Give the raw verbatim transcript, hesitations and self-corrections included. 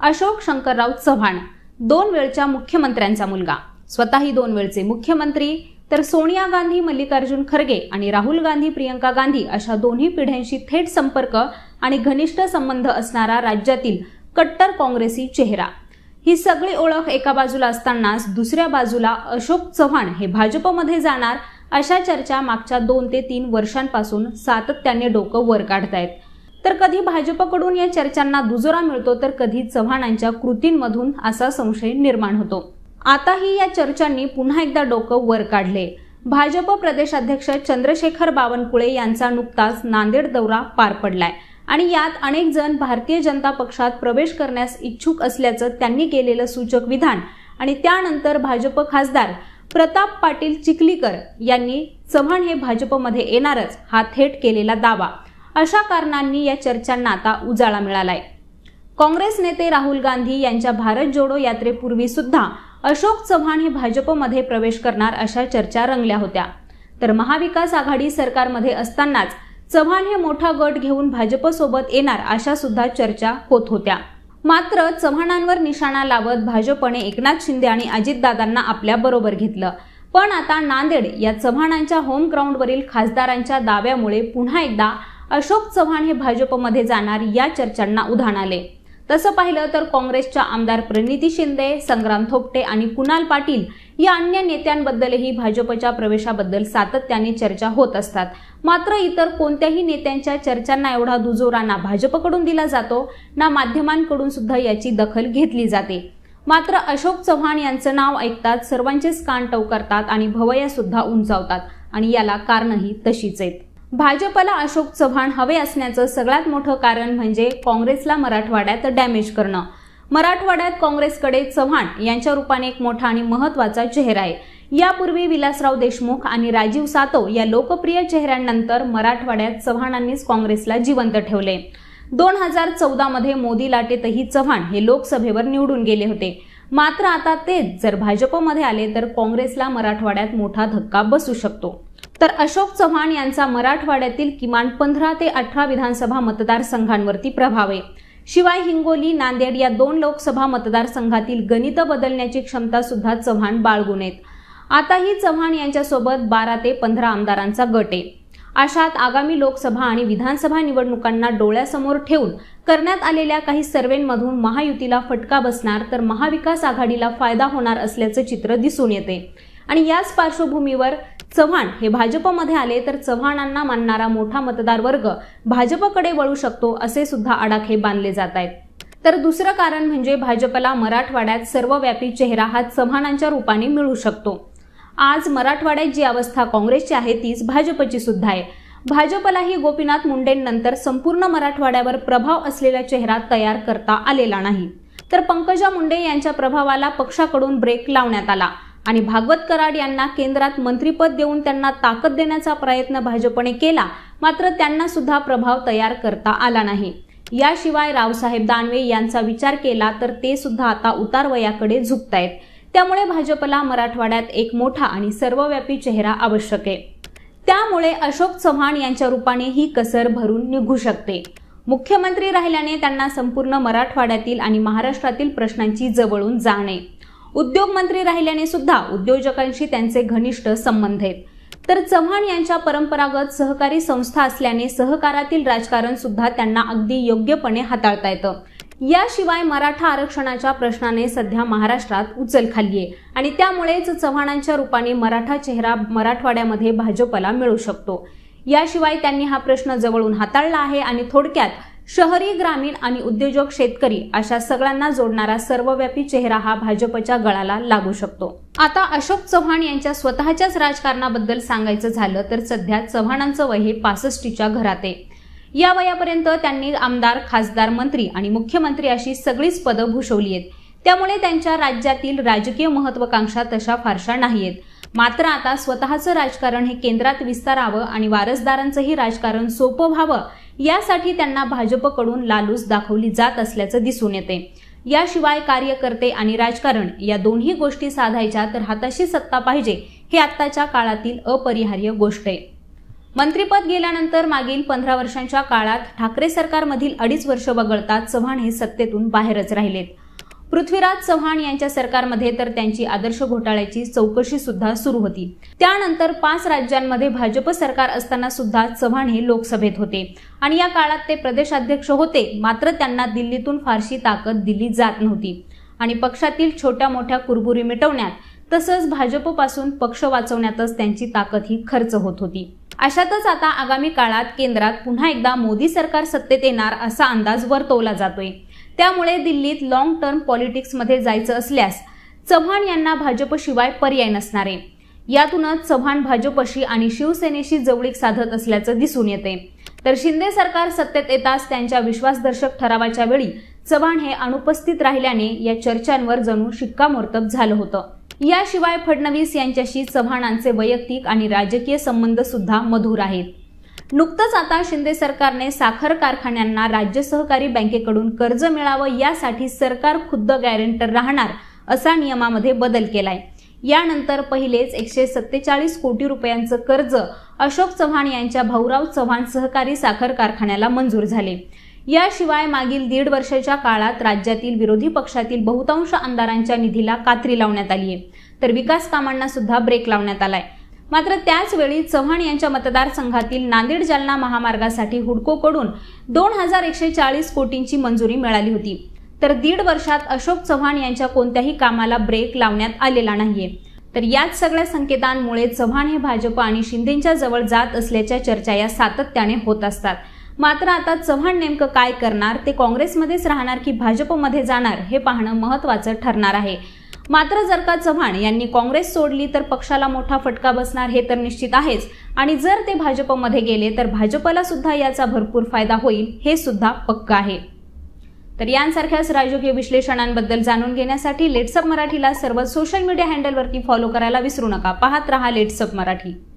अशोक शंकरराव चव्हाण दोन वेळच्या मुख्यमंत्र्यांचा मुलगा, स्वतःही दोन वेळचे मुख्यमंत्री, तर सोनिया गांधी, मल्लिकार्जुन खरगे आणि राहुल गांधी, प्रियंका गांधी अशा दोन्ही पिढ्यांशी थेट संपर्क आणि घनिष्ठ संबंध असणारा राज्यातील कट्टर काँग्रेसी चेहरा। ही सगळी ओळख एका बाजूला असतानाच दुसऱ्या बाजूला अशोक चव्हाण हे भाजपमध्ये जाणार अशा चर्चा मागच्या दोन ते तीन वर्षांपासून सातत्याने डोकं वर काढतायत। तर कधी भाजपकडून या चर्चांना दुजोरा मिळतो, तर कधी चव्हाणांच्या कृतींमधून असा संशय निर्माण होतो। आताही या चर्चांनी पुन्हा एकदा डोकं वर काढले। भाजप प्रदेशाध्यक्ष चंद्रशेखर बावनकुळे यांचा नुकताच नांदेड दौरा पार पडलाय आणि यात अनेक जण भारतीय जनता पक्षात प्रवेश करण्यास इच्छुक असल्याचं त्यांनी केलेलं सूचक विधान आणि त्यानंतर भाजप खासदार प्रताप पाटील चिखलीकर यांनी चव्हाण हे भाजपमध्ये येणारच हा थेट केलेला दावा, अशा कारणांनी या चर्चांना आता उजाळा मिळालाय। काँग्रेस नेते राहुल गांधी यांच्या भारत जोडो यात्रेपूर्वी सुद्धा अशोक चव्हाण हे भाजपमध्ये प्रवेश करणार अशा चर्चा रंगल्या होत्या। तर महाविकास आघाडी सरकारमध्ये असतानाच चव्हाण हे मोठा गट घेऊन भाजपसोबत येणार अशा सुद्धा चर्चा होत होत्या। मात्र चव्हाणांवर निशाणा लावत भाजपने एकनाथ शिंदे आणि अजितदादांना आपल्या बरोबर घेतलं। पण आता नांदेड या चव्हाणांच्या होम ग्राउंडवरील खासदारांच्या दाव्यामुळे पुन्हा एकदा अशोक चव्हाण हे भाजपमध्ये जाणार या चर्चांना उधाण आले। तसं पाहिलं तर काँग्रेसच्या आमदार प्रणिती शिंदे, संग्राम थोपटे आणि कुणाल पाटील या अन्य नेत्यांबद्दलही भाजपच्या प्रवेशाबद्दल सातत्याने चर्चा होत असतात। मात्र इतर कोणत्याही नेत्यांच्या चर्चांना एवढा दुजोरा ना भाजपकडून दिला जातो ना माध्यमांकडून सुद्धा याची दखल घेतली जाते। मात्र अशोक चव्हाण यांचं नाव ऐकताच सर्वांचेच कान टवकारतात आणि भवया सुद्धा उंचावतात आणि याला कारणही तशीच आहेत। भाजपला अशोक चव्हाण हवे असण्याचं सगळ्यात मोठं कारण म्हणजे काँग्रेसला मराठवाड्यात डॅमेज करणं। मराठवाड्यात काँग्रेसकडे चव्हाण यांच्या रूपाने एक मोठा आणि महत्त्वाचा चेहरा आहे। यापूर्वी विलासराव देशमुख आणि राजीव सातव या लोकप्रिय चेहऱ्यांनंतर मराठवाड्यात चव्हाणांनीच काँग्रेसला जिवंत ठेवले। दोन हजार चौदा मध्ये मोदी लाटेतही चव्हाण हे लोकसभेवर निवडून गेले होते। मात्र आता तेच जर भाजपमध्ये आले तर काँग्रेसला मराठवाड्यात मोठा धक्का बसू शकतो। तर अशोक चव्हाण यांचा मराठवाड्यातील किमान पंधरा ते अठरा विधानसभा मतदारसंघांवरती प्रभाव आहे। शिवाय हिंगोली, नांदेड या दोन लोकसभा मतदारसंघातील गणित बदलण्याची क्षमता सुद्धा चव्हाण बाळगून आहेत। आताही चव्हाण यांच्यासोबत बारा ते पंधरा आमदारांचा गट आहे। अशात आगामी लोकसभा आणि विधानसभा निवडणुकांना डोळ्यासमोर ठेवून करण्यात आलेल्या काही सर्वेंमधून महायुतीला फटका बसणार तर महाविकास आघाडीला फायदा होणार असल्याचं चित्र दिसून येते। आणि याच पार्श्वभूमीवर चव्हाण हे भाजपमध्ये आले तर चव्हाणांना मानणारा मोठा मतदार वर्ग भाजपकडे वळू शकतो असे सुद्धा आडाखे बांधले जात आहेत। तर दुसरं कारण म्हणजे भाजपला मराठवाड्यात सर्वव्यापी चेहरा हा चव्हाणांच्या रूपाने मिळू शकतो। आज मराठवाड्यात जी अवस्था काँग्रेसची आहे तीच भाजपची सुद्धा आहे। भाजपलाही गोपीनाथ मुंडेंनंतर संपूर्ण मराठवाड्यावर प्रभाव असलेला चेहरा तयार करता आलेला नाही। तर पंकजा मुंडे यांच्या प्रभावाला पक्षाकडून ब्रेक लावण्यात आला आणि भागवत कराड यांना केंद्रात मंत्रीपद देऊन त्यांना ताकद देण्याचा प्रयत्न भाजपने केला, मात्र त्यांना सुद्धा प्रभाव तयार करता आला नाही। याशिवाय रावसाहेब दानवे यांचा विचार केला तर ते सुद्धा आता उतारवयाकडे झुकतायत। त्यामुळे भाजपला मराठवाड्यात एक मोठा आणि सर्वव्यापी चेहरा आवश्यक आहे। त्यामुळे अशोक चव्हाण यांच्या रूपाने ही कसर भरून निघू शकते। मुख्यमंत्री राहिल्याने त्यांना संपूर्ण मराठवाड्यातील आणि महाराष्ट्रातील प्रश्नांची जवळून जाणे, उद्योग मंत्री राहिल्याने सुद्धा उद्योजकांशी त्यांचे घनिष्ठ संबंध आहेत। तर चव्हाण यांच्या परंपरागत सहकारी संस्था असल्याने सहकारातील राजकारण सुद्धा त्यांना अगदी योग्यपणे हाताळता येतं। याशिवाय मराठा आरक्षणाच्या प्रश्नाने सध्या महाराष्ट्रात उचल खाल्ली आहे आणि त्यामुळेच चव्हाणांच्या रूपाने मराठा चेहरा मराठवाड्यामध्ये भाजपला मिळू शकतो। याशिवाय त्यांनी हा प्रश्न जवळून हाताळला आहे आणि थोडक्यात शहरी, ग्रामीण आणि उद्योजक, शेतकरी अशा सगळ्यांना जोडणारा सर्वव्यापी चेहरा हा भाजपच्या गळाला लागू शकतो। आता अशोक चव्हाण यांच्या स्वतःच्याच राजकारणाबद्दल सांगायचं झालं तर सध्या चव्हाणांचं वय हे पासष्टीच्या घरात आहे। या वयापर्यंत त्यांनी आमदार, खासदार, मंत्री आणि मुख्यमंत्री अशी सगळीच पदं भूषवली आहेत। त्यामुळे त्यांच्या राज्यातील राजकीय महत्त्वाकांक्षा तशा फारशा नाहीयेत। मात्र आता स्वतःचं राजकारण हे केंद्रात विस्तारावं आणि वारसदारांचंही राजकारण सोपं व्हावं यासाठी त्यांना भाजपकडून लालूच दाखवली जात असल्याचं दिसून येते। याशिवाय कार्यकर्ते आणि राजकारण या दोन्ही गोष्टी साधायच्या तर हाताशी सत्ता पाहिजे हे आत्ताच्या काळातील अपरिहार्य गोष्ट आहे। मंत्रिपद गेल्यानंतर मागील पंधरा वर्षांच्या काळात ठाकरे सरकारमधील अडीच वर्ष वगळता चव्हाण हे सत्तेतून बाहेरच राहिलेत. पृथ्वीराज चव्हाण यांच्या सरकारमध्ये तर त्यांची आदर्श घोटाळ्याची चौकशी सुद्धा सुरू होती. त्यानंतर पाच राज्यांमध्ये भाजप सरकार असताना सुद्धा चव्हाण हे लोकसभेत होते आणि या काळात ते प्रदेशाध्यक्ष होते. मात्र त्यांना दिल्लीतून फारशी ताकद दिली जात नव्हती आणि पक्षातील छोट्या मोठ्या कुरबुरी मिटवण्यात तसंच भाजपपासून पक्ष वाचवण्यातच त्यांची ताकद ही खर्च होत होती. अशातच आता आगामी काळात केंद्रात पुन्हा एकदा मोदी सरकार सत्तेत येणार असा अंदाज वर्तवला जातोय. त्यामुळे दिल्लीत लॉंग टर्म पॉलिटिक्समध्ये जायचं असल्यास चव्हाण यांना भाजपशिवाय पर्याय नसणार आहे. यातूनच चव्हाण भाजपशी आणि शिवसेनेशी जवळीक साधत असल्याचं दिसून येते. तर शिंदे सरकार सत्तेत येताच त्यांच्या विश्वासदर्शक ठरावाच्या वेळी चव्हाण हे अनुपस्थित राहिल्याने या चर्चांवर जणू शिक्कामोर्तब झालं होतं. याशिवाय फडणवीस यांच्याशी चव्हाणांचे वैयक्तिक आणि राजकीय संबंध सुद्धा मधुर आहेत. नुकतंच आता शिंदे सरकारने साखर कारखान्यांना राज्य सहकारी बँकेकडून कर्ज मिळावं यासाठी सरकार खुद्द गॅरंटर राहणार असा नियमामध्ये बदल केलाय. यानंतर पहिलेच एकशे सत्तेचाळीस कोटी रुपयांचं कर्ज अशोक चव्हाण यांच्या भाऊराव चव्हाण सहकारी साखर कारखान्याला मंजूर झाले. याशिवाय मागील दीड वर्षाच्या काळात राज्यातील विरोधी पक्षातील बहुतांश आमदारांच्या निधीला कात्री लावण्यात आली आहे, तर विकास कामांना सुद्धा ब्रेक लावण्यात आलाय. मात्र त्याच वेळी चव्हाण यांच्या मतदारसंघातील नांदेड जालना महामार्गासाठी हुडकोकडून दोन हजार एकशे चाळीस कोटींची मंजुरी मिळाली होती. तर दीड वर्षात अशोक चव्हाण यांच्या कोणत्याही कामाला ब्रेक लावण्यात आलेला नाहीये. तर याच सगळ्या संकेतांमुळे चव्हाण हे भाजप आणि शिंदेच्या जवळ जात असल्याच्या चर्चा या सातत्याने होत असतात. मात्र आता चव्हाण नेमकं काय करणार, ते काँग्रेसमध्येच राहणार की भाजपमध्ये जाणार हे पाहणं महत्त्वाचं ठरणार आहे. मात्र जर का चव्हाण यांनी काँग्रेस सोडली तर पक्षाला मोठा फटका बसणार हे तर निश्चित आहेच आणि जर ते भाजपमध्ये गेले तर भाजपला सुद्धा याचा भरपूर फायदा होईल हे सुद्धा पक्का आहे. तर यांसारख्याच राजकीय विश्लेषणांबद्दल जाणून घेण्यासाठी लेट्सअप मराठीला सर्व सोशल मीडिया हँडलवरती फॉलो करायला विसरू नका. पाहत रहा लेट्सअप मराठी.